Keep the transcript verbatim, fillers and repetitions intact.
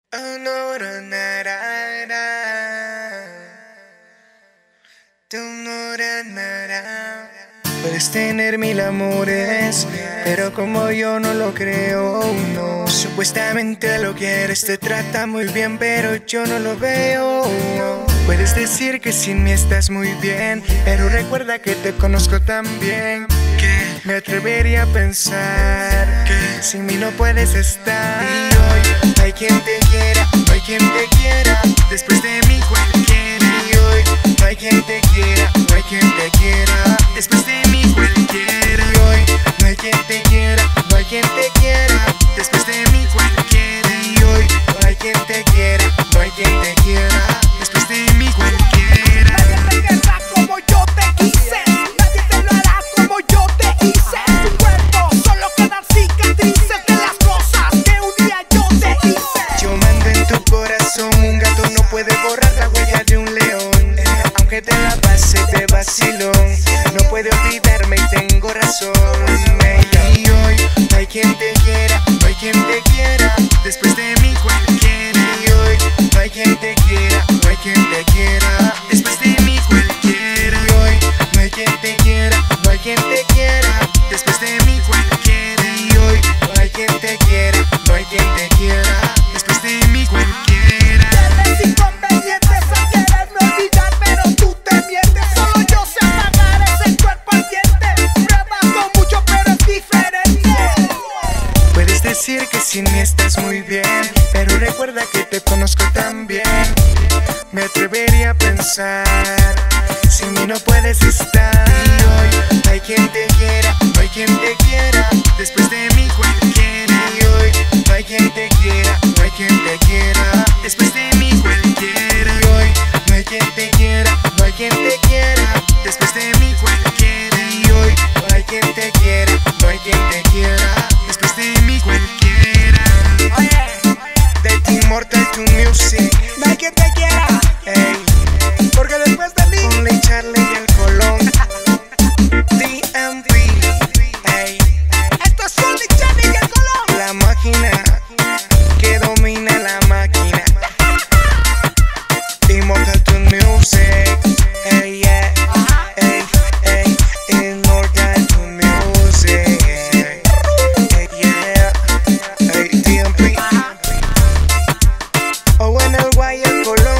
Oh, no, no, na, na, na. Tu, no, na, na, na. Puedes tener mil amores, pero como yo no lo creo, no. Supuestamente lo quieres, te trata muy bien, pero yo no lo veo. Puedes decir que sin mí estás muy bien, pero recuerda que te conozco tan bien que me atrevería a pensar que sin mí no puedes estar. Y hoy no hay quien te quiera, no hay quien te quiera después de mí cualquiera. Y hoy no hay quien te quiera, no hay quien te quiera después de mí cualquiera. Y hoy no hay quien te quiera, no hay quien te quiera después de mí cualquiera. Y hoy no hay quien te quiera, no hay quien te quiera después de mí cualquiera. Nadie te querrá como yo te quise, nadie te lo hará como yo te hice. Tu cuerpo solo quedan cicatrices de las cosas que un día yo te hice. Yo mando en tu corazón, un gato no puede borrar la huella de un león. Aunque te la pase de vacilón, no puede olvidarme y tengo razón. Y hoy no hay quien te quiera, no hay quien te quiera después de mí cualquiera. Y hoy no hay quien te quiera, no hay quien te quiera después de mí cualquiera. Y hoy no hay quien te quiera, no hay quien te quiera después de mí cualquiera. Y hoy no hay quien te quiera, no hay quien te quiera después de mí cualquiera. Tienes inconvenientes a quererme olvidar, pero tú te mientes. Solo yo sé apagar ese cuerpo ardiente. Pruebas con mucho, pero es diferente. Puedes decir que sin mí estás muy bien, pero recuerda que te conozco tan bien. Me atrevería a pensar, sin mí no puedes estar. Y hoy no hay quien te quiera, no hay quien te quiera después de mí cualquiera. Y hoy no hay quien te quiera, no hay quien te quiera después de mí cualquiera. Y hoy no hay quien te quiera, no hay quien te quiera después de mí cualquiera. Y hoy no hay quien te quiera, no hay quien te quiera después de mí cualquiera. Oye, De Team Mortal to Music, no hay quien te quiera, ey, porque después de mí con Ley Charlie y el Colón. D M V, ey, esto es Sony, Charlie y el Colón. la máquina que domina la máquina. Team Mortal to Music, ey, yeah, ey, ey, Team Mortal to Music, ey, yeah, ey, D M V. O en el Guay el Colón.